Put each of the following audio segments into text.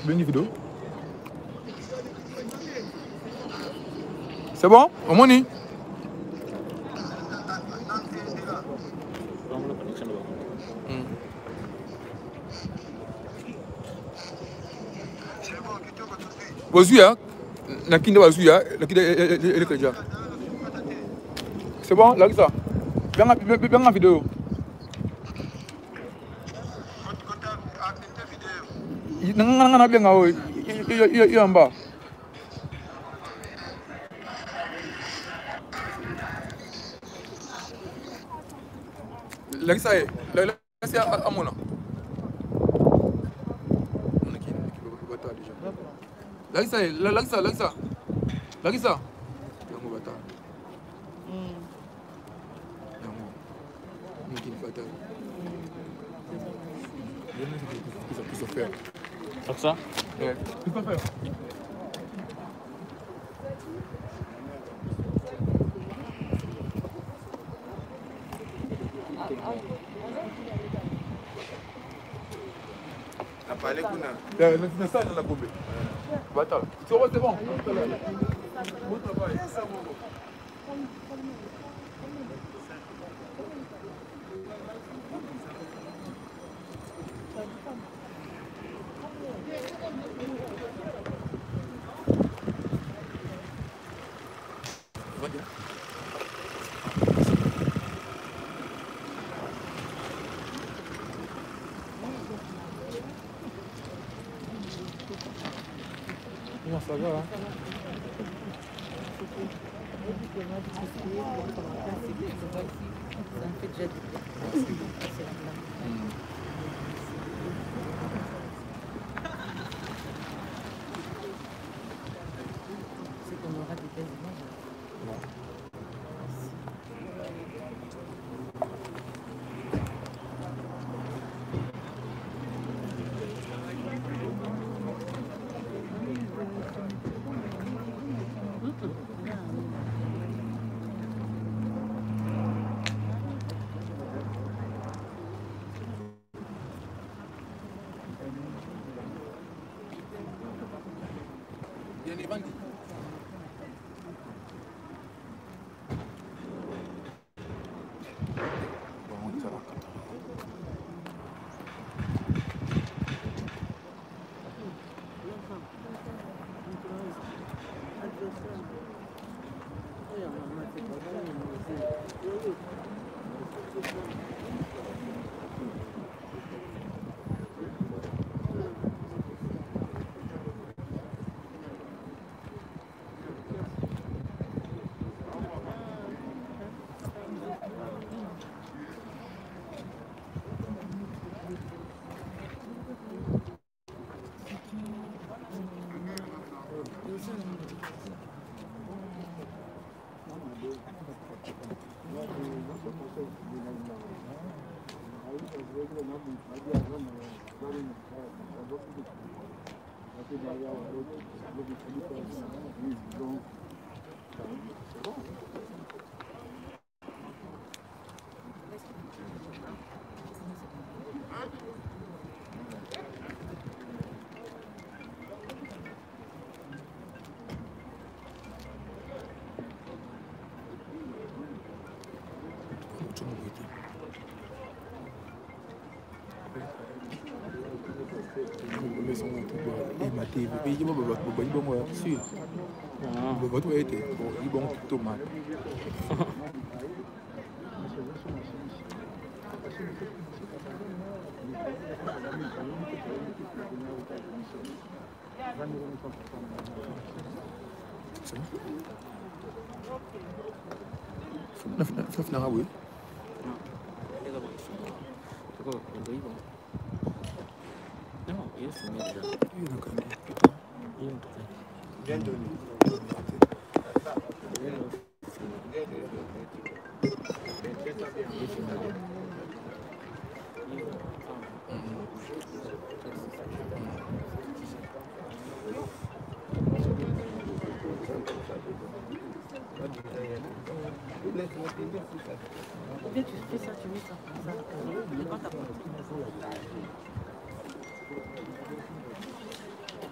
Bien une vidéo. C'est bon? Au moins, ni. Bozuya, Nakinda Bazuya, c'est bon, là, ça. Bien en vidéo. Il y a en bas. Là, ça est. Là, c'est à mon nom. Là, ça est. Là, ça. Là, ça. Ça? Ouais. Tu peux faire. C'est ça, on a coupé. C'est bon. Bon travail. Ça va, hein? Ça me fait déjà du c'est qu'on aura des belles images. Bien, tu fais ça, tu mets ça comme ça. Et quand t'as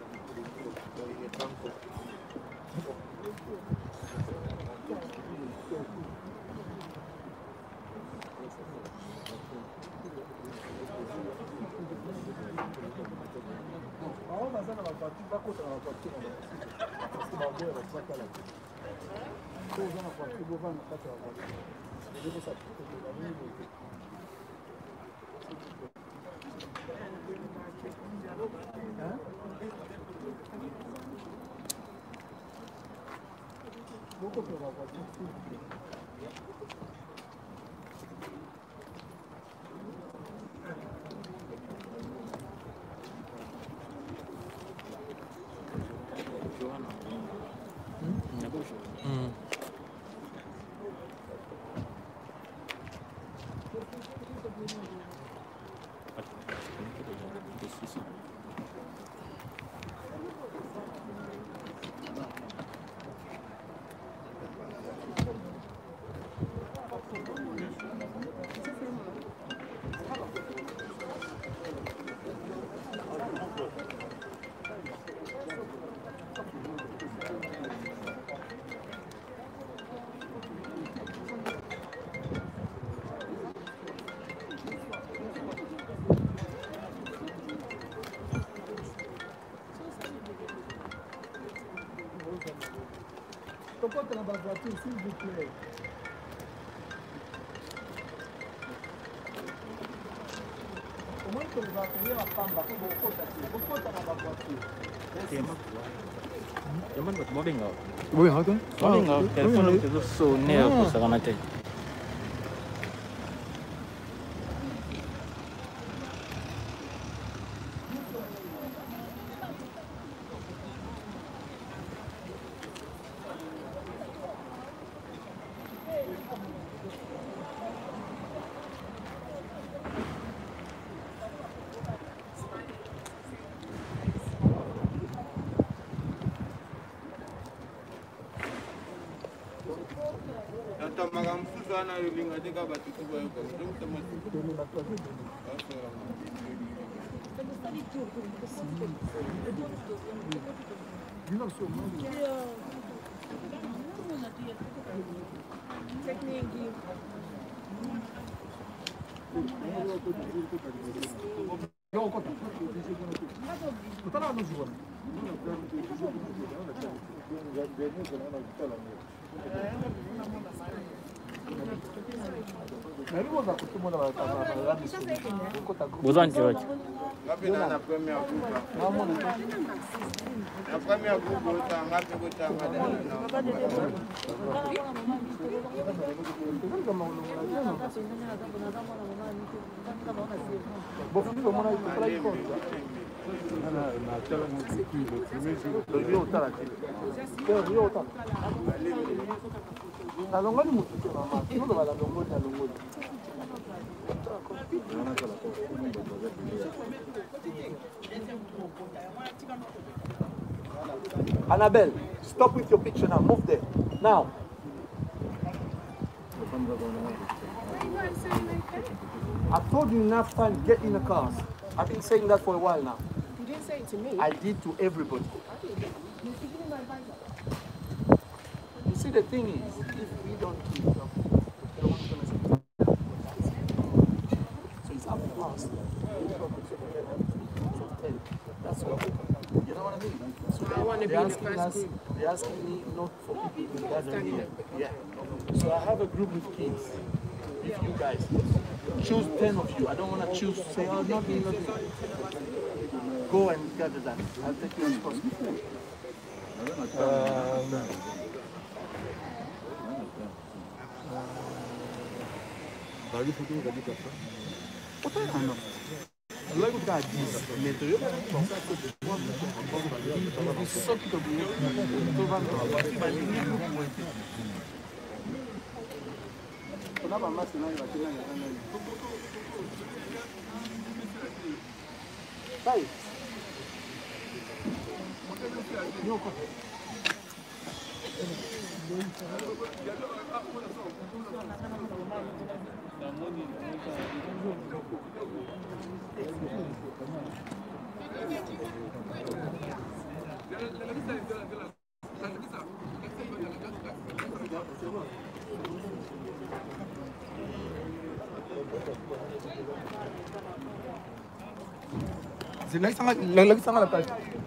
Dans la voiture, s'il vous plaît. Comment est-ce que vous appelez la femme pour pourquoi dans la voiture? Cuman buat boarding kau. Boleh ha tu? Boarding kau. Telepon itu sunyi aku sekarang nanti. Bozan George. Na première Annabelle, stop with your picture now. Move there. Now. I've told you enough time, get in the cars. I've been saying that for a while now. You didn't say it to me. I did to everybody. You see, the thing is, if we don't keep up, no one's going to say. So it's up to us. That's all. You know what I mean? So I want to be in the first group. They're asking me not for people who doesn't need it. Yeah. So I have a group with kids. If you guys choose 10 of you, I don't want to choose, say, oh, not me, not me. Go and gather that. I'll take you as possible. Là, vous avez 10 mètres. C'est là que ça la page.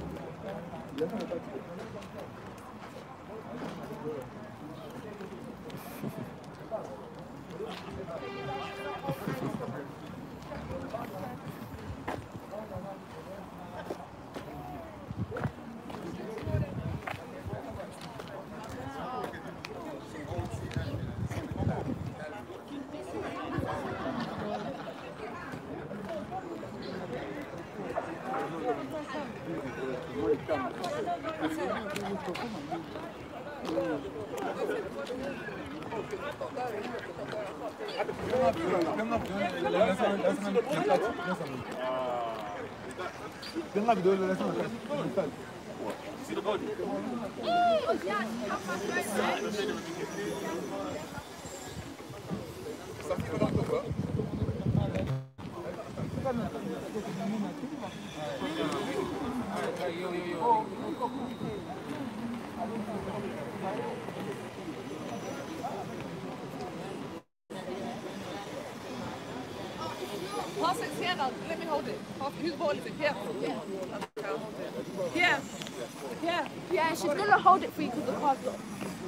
Pass it here now. Let me hold it. Whose ball is it? Here. Yeah. Okay, I'll hold it. Here. Here. Yeah, she's gonna hold it for you because the car's locked.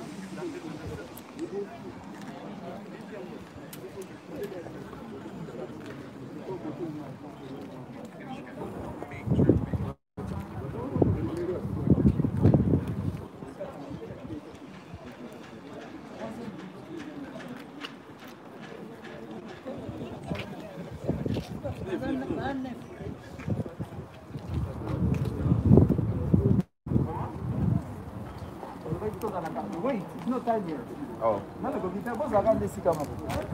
Wait, it's not time yet. Oh. Now go get boss around this camera.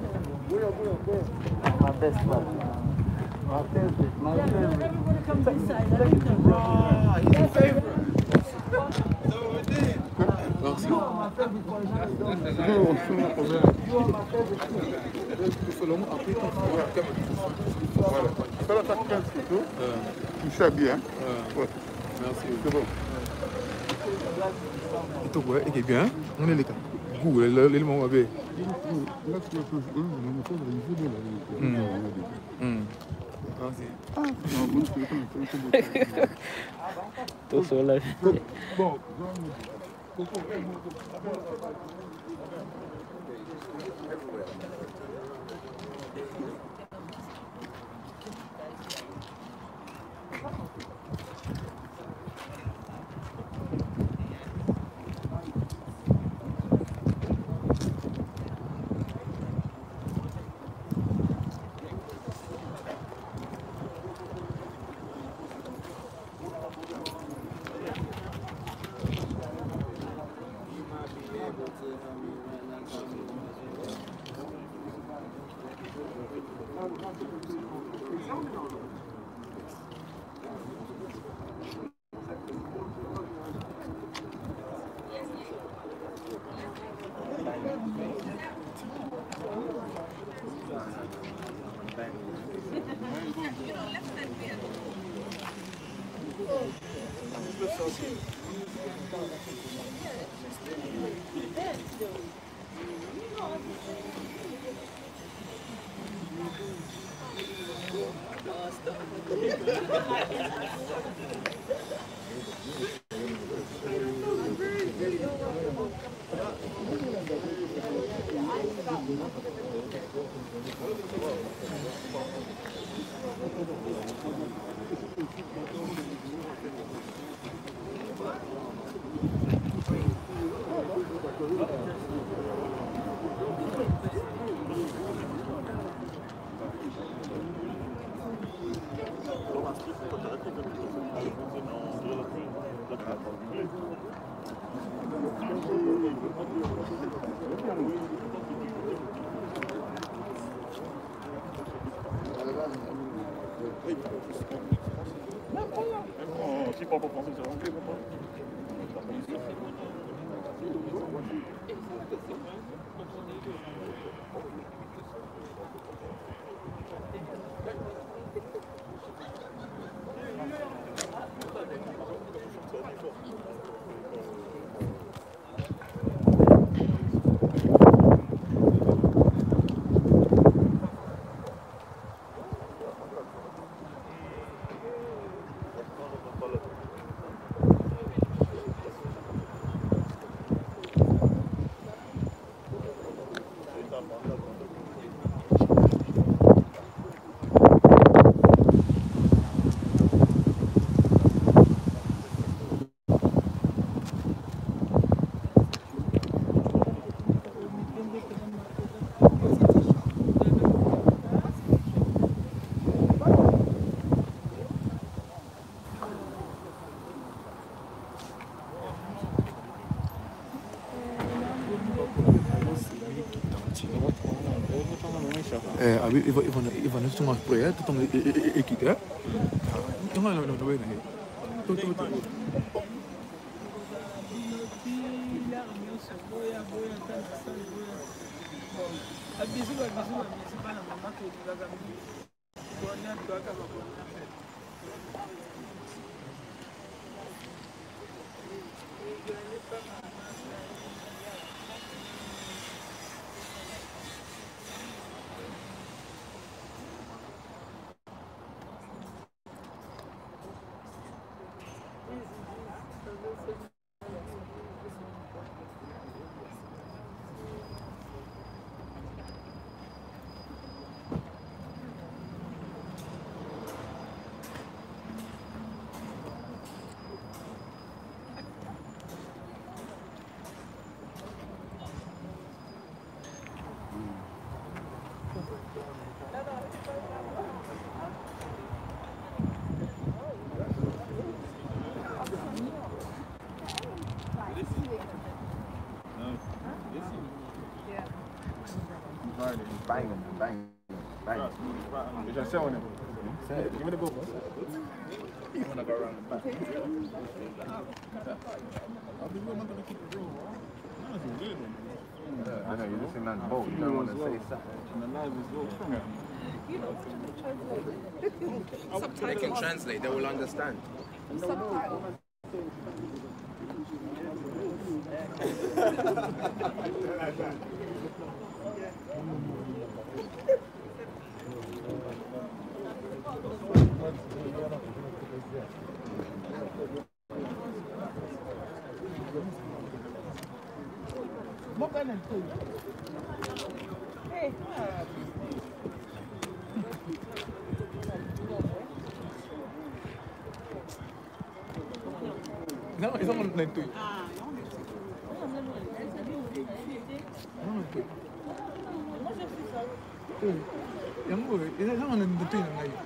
My best man. My favorite. My favorite. Everybody comes inside. He's a favorite. Merci. You are my favorite for now. You are my favorite. Selon moi, après, voilà. Fais la taque 15 plutôt. Tu sais bien. Ouais. Merci. C'est bon. Et toi, ouais, et bien, on est les cas. Goût, l'élément va bien. Tô solo. Bon. Si pas pour penser, c'est anglais, pas. Ivan is toen project, toen ik het hè. Toen gaan we nog weer naar hier. Bang. Is that selling it? Give me the book. You want to go around the back? I know, you're just in that boat. You don't want to say something. They can translate, they will understand. Subtitle. No, it's not going to yang gue, itu sama nentuin yang lain.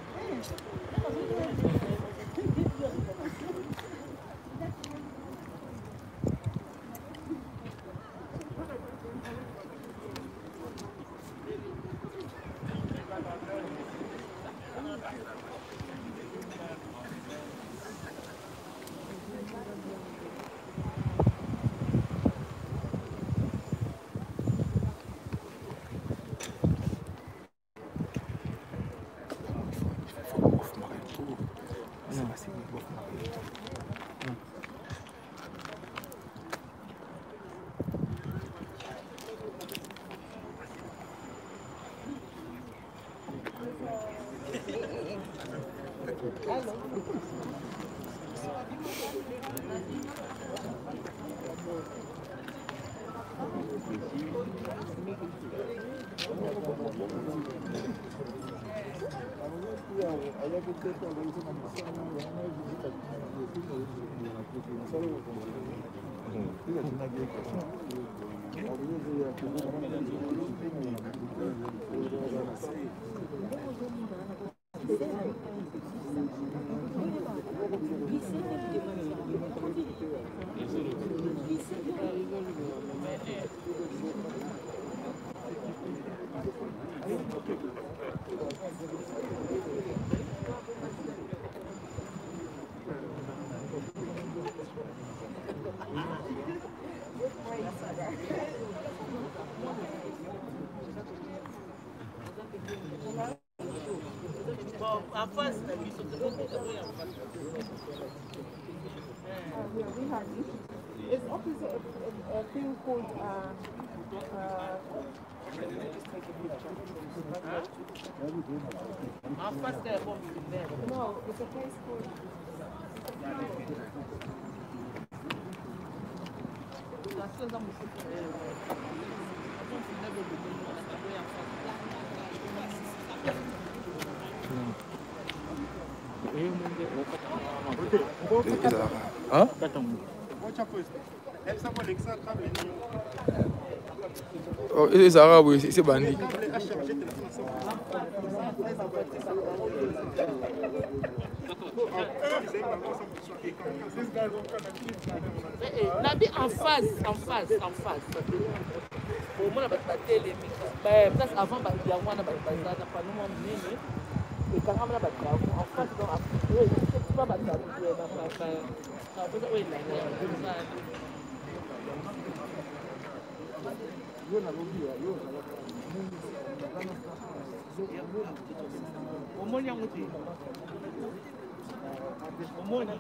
It's opposite a thing called no, it's a place called Huh? Oh, c'est arabe, c'est bandit. Nabi en face. omona bato batelemi place avant yango wana bato baza na pano mwa monene ekangama na bato yango en face donc pas bato na boza oyo elanga yo nalobi yo omoni yango te omoni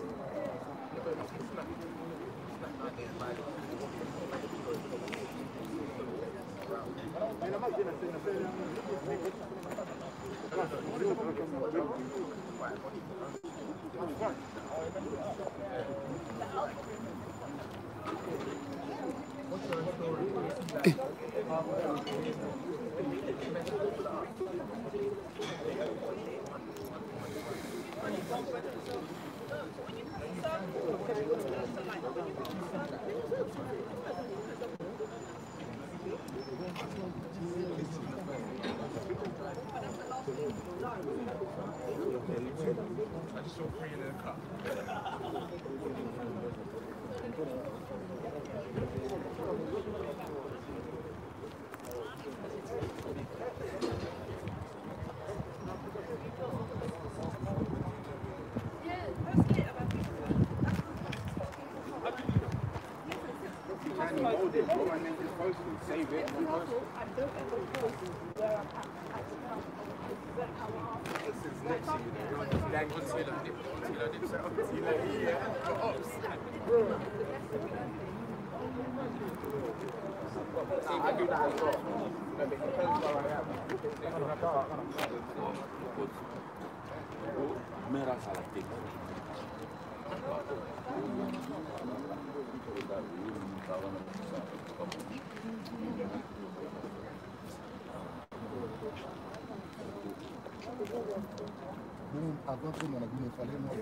Avant que mon avis ne fallait moi.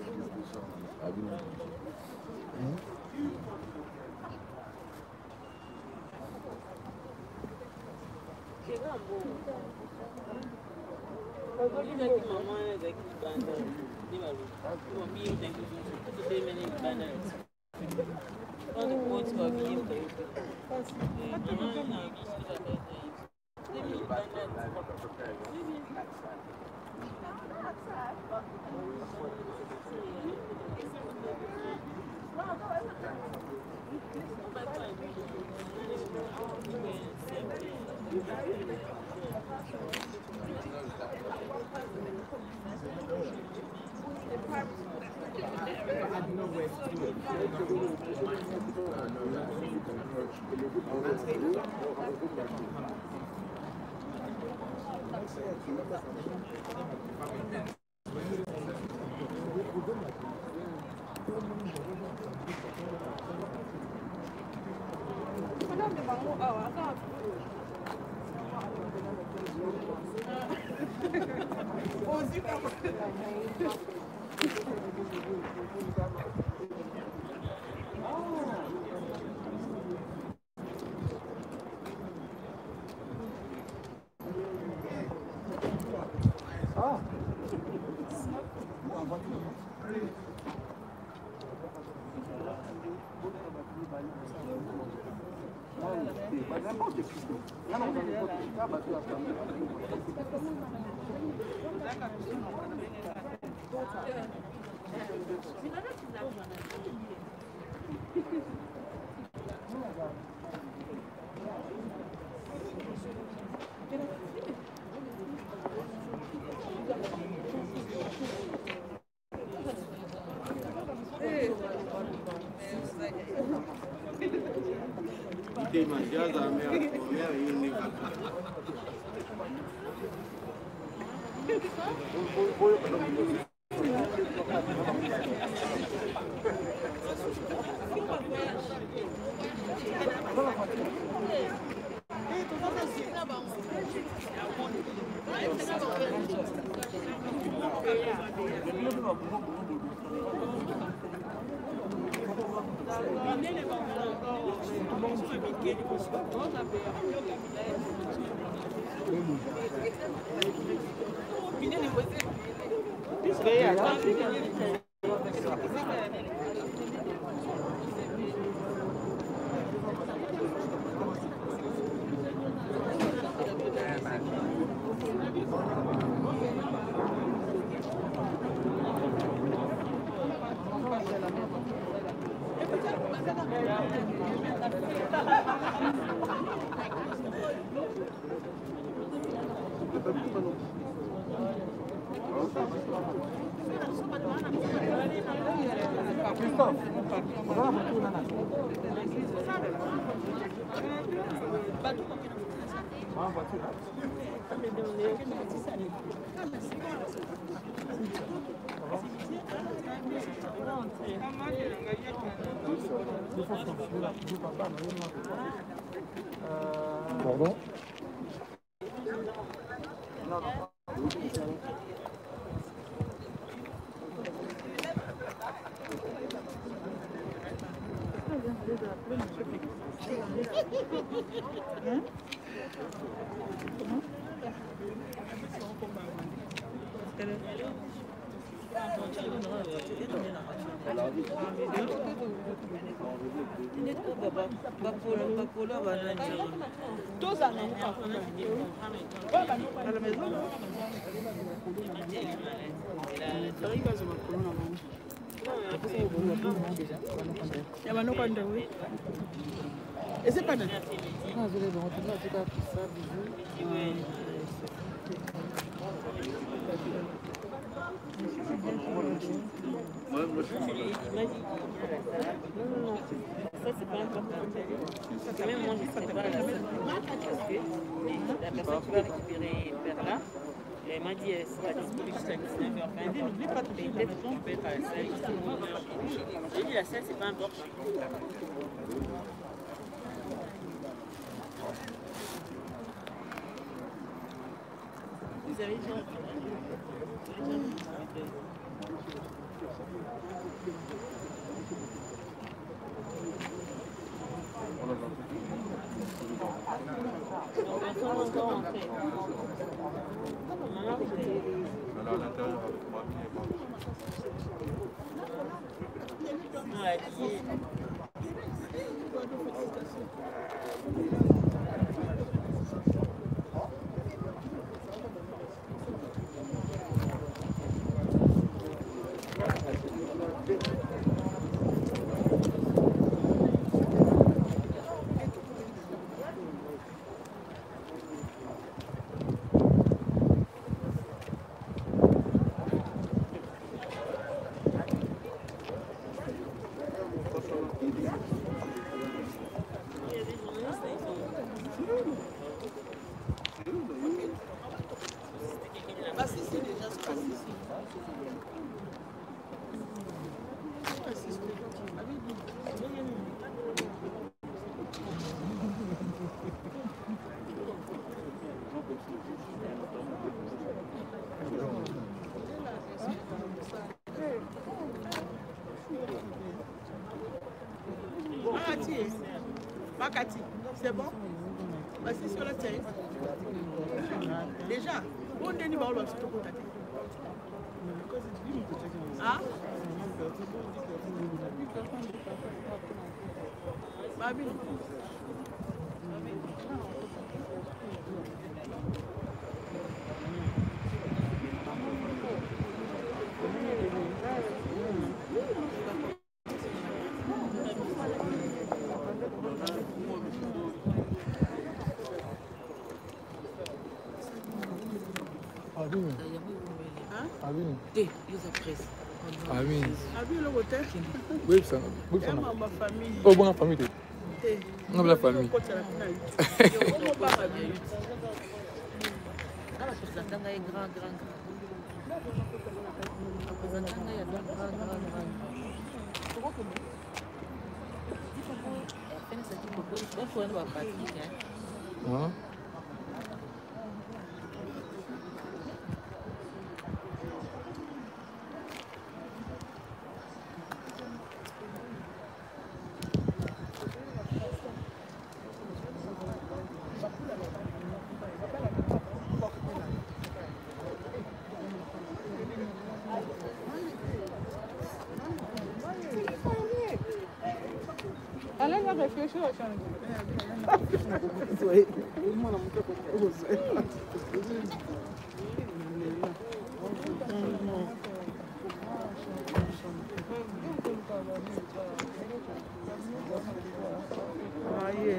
Pardon? Et c'est pas d'accord. Ça, c'est pas important. Quand même, moi, je sais pas la personne qui va récupérer vers là, elle m'a dit elle sera disponible jusqu'à 19h20. N'oublie pas de peut-être tu peux être à la salle. J'ai dit la salle, c'est pas important. Vous avez déjà... Makati, c'est bon? C'est sur la télé. Déjà, on est niveau de ah? Babi. Amin. Oui, ça. Oui, ça. Ma famille. Oh, bonne famille. Non, la famille. Hein? Allez, réfléchir au changement. Ah, yeah.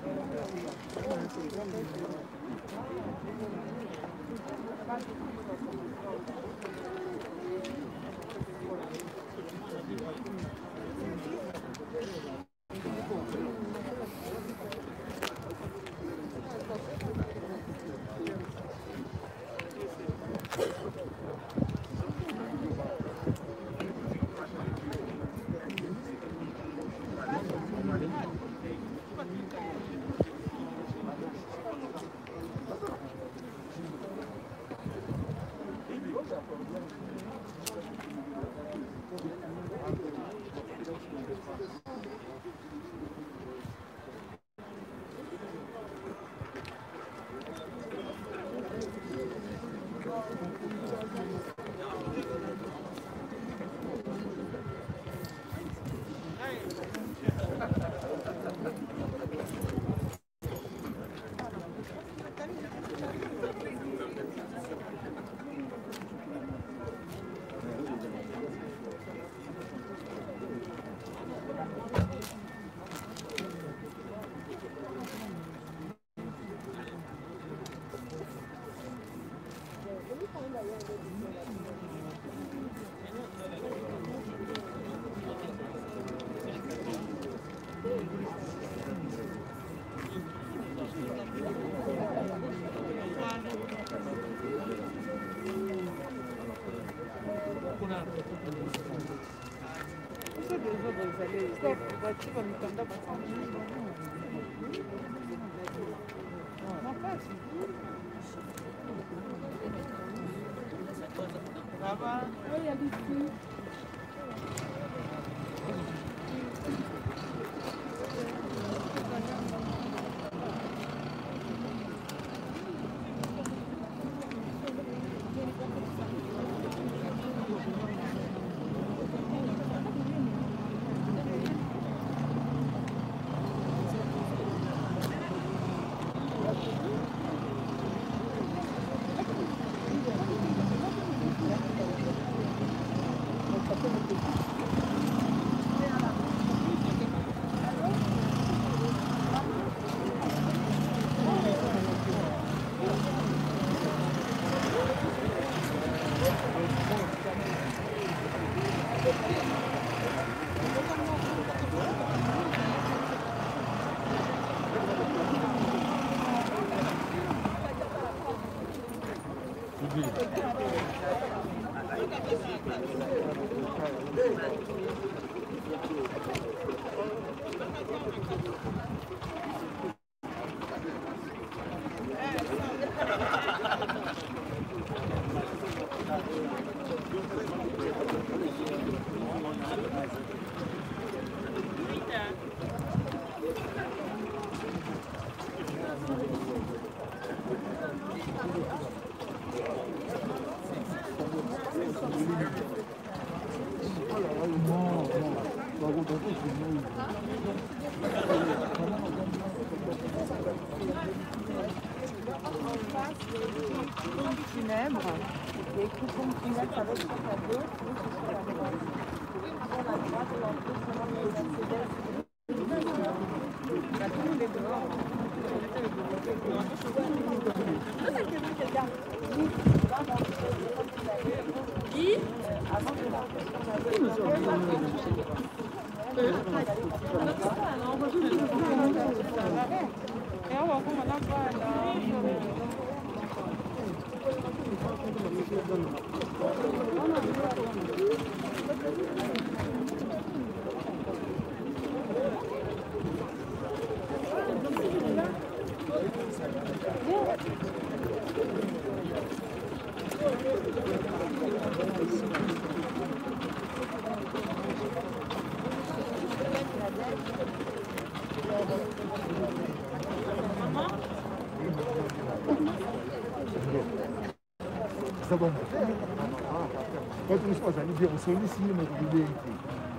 Quando os fazem, eu sou licinho, mas eu dei aqui.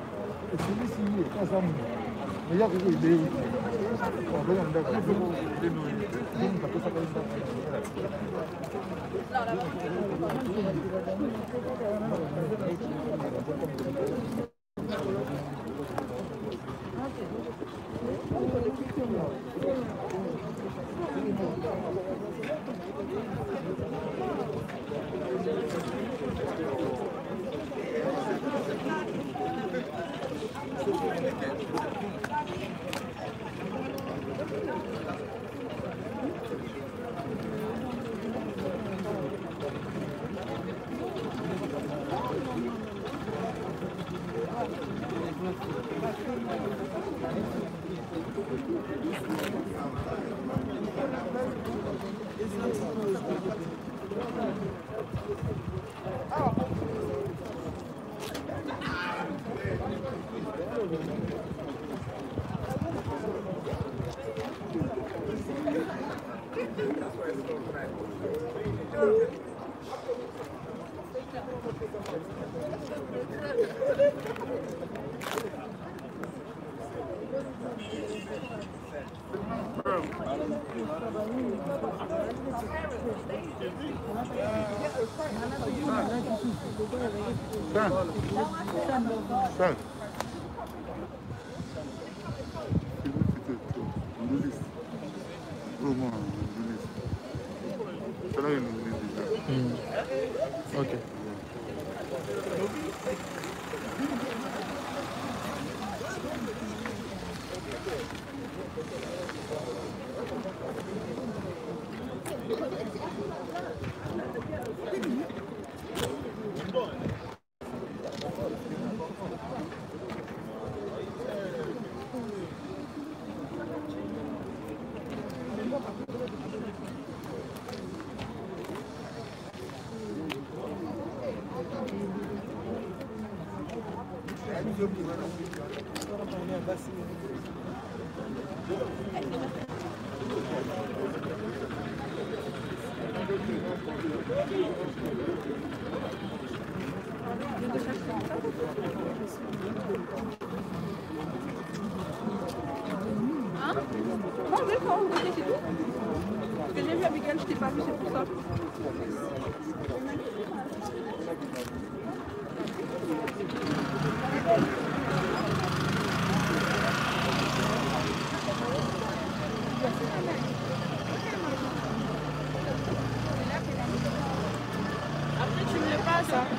Eu sou licinho, casamos. Mas já que eu dei aqui. Ó, vai andar aqui, eu vou dei no olho. Não dá pra saber se Ok. Hein? Non, d'accord, ok, c'est tout. Parce que j'ai vu Abigail, je t'ai pas vu, c'est pour ça. Après, tu me le passes, hein.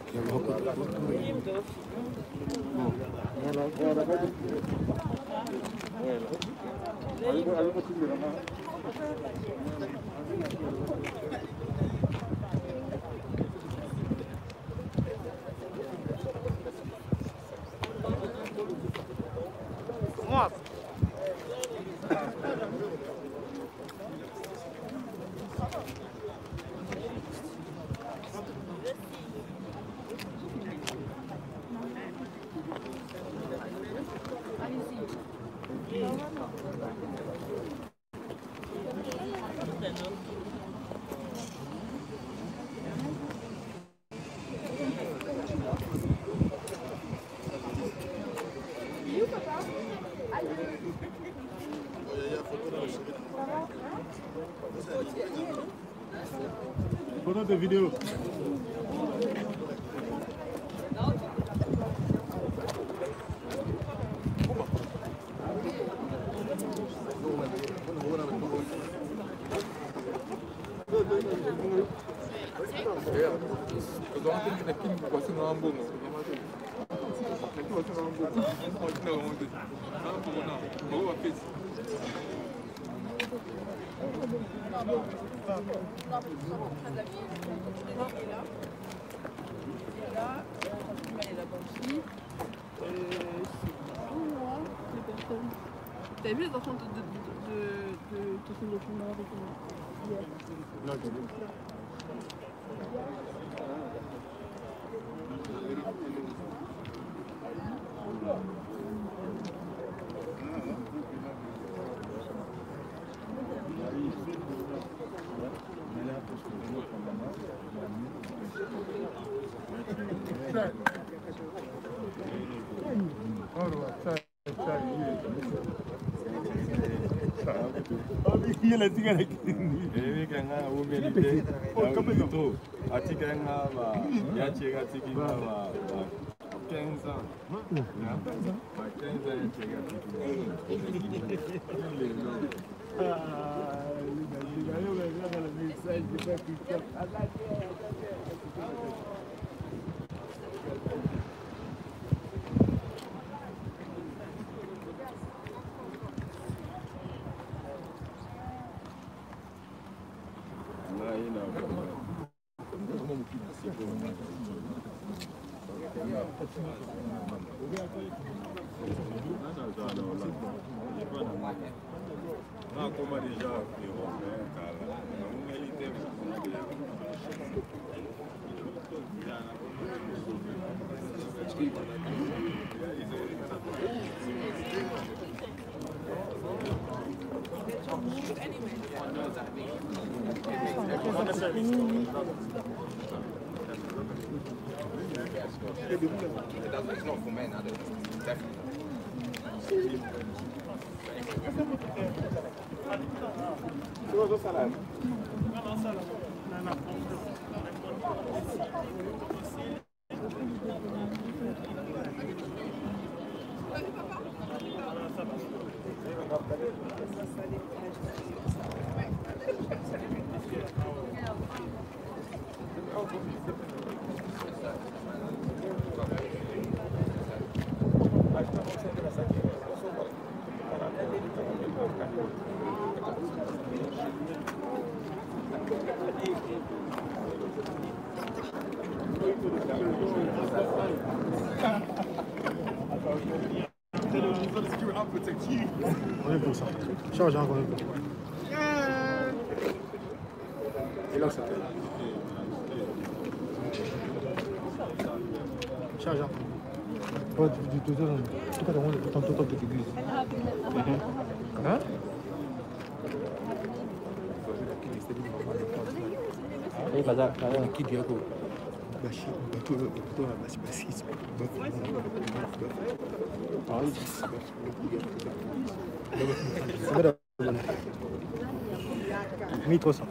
Photo de vidéo. T'as vu les enfants de ton document avec hier? Non, j'ai vu. Ile tika lakini ewe kanga umelite au atika ngaba yacheka tiki ngaba kenza ya kenza yacheka tiki It's not for men, I don't think. Definitely. On est pour ça. Charge encore un peu. Et là, ça fait. Charge encore. Ouais, tu te donnes. Tu peux demander tout le temps que tu glisses. Hein? Ini kata Kid dia aku. Bashir, betul basi. Mis 300.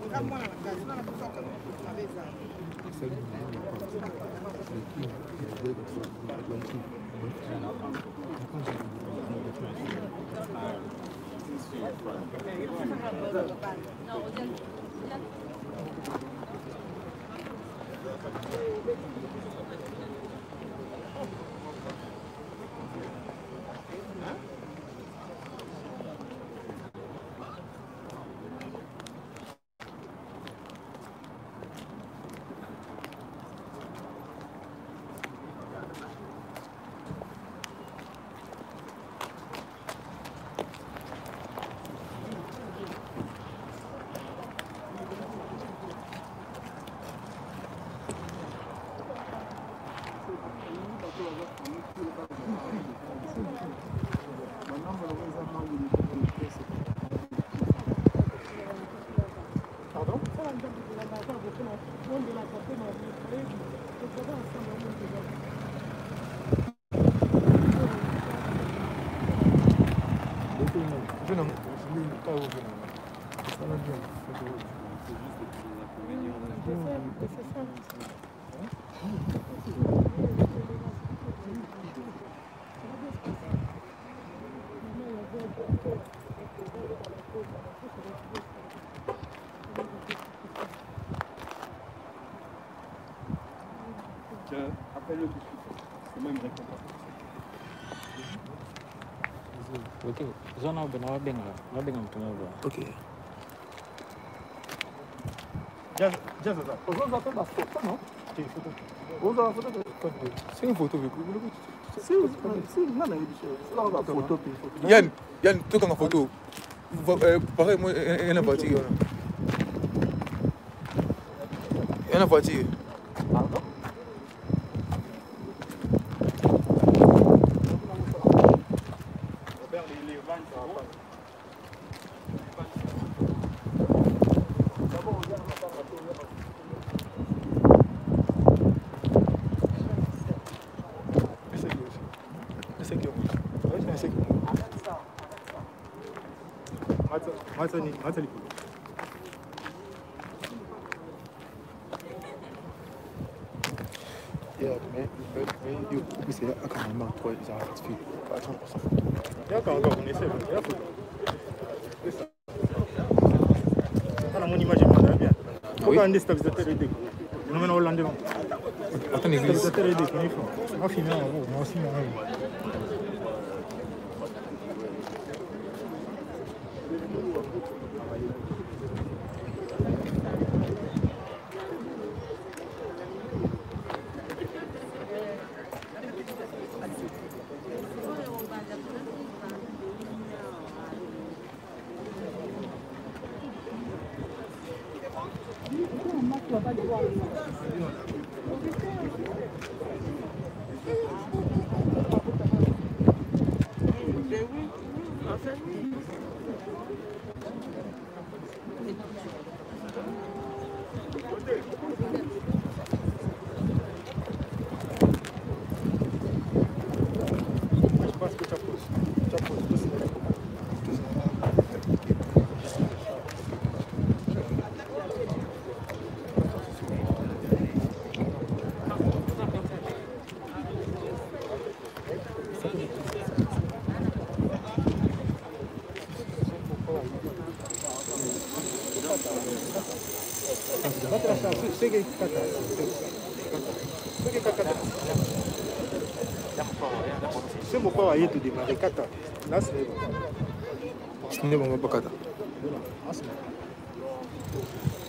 fait dans ça va bien. Appelle-le tout de suite. C'est même récompense. Ok, zona benar benga mtumwa. Ok. Jazz, on va faire la photo, non? On va faire la photo. C'est une photo. C'est la photo. Yann, tu as une photo. Pareil, moi, il y a une voiture. Il y a une voiture. Pardon? Attendez, c'est mon père a été démarré kata. Là c'est bon. Ce n'est pas kata.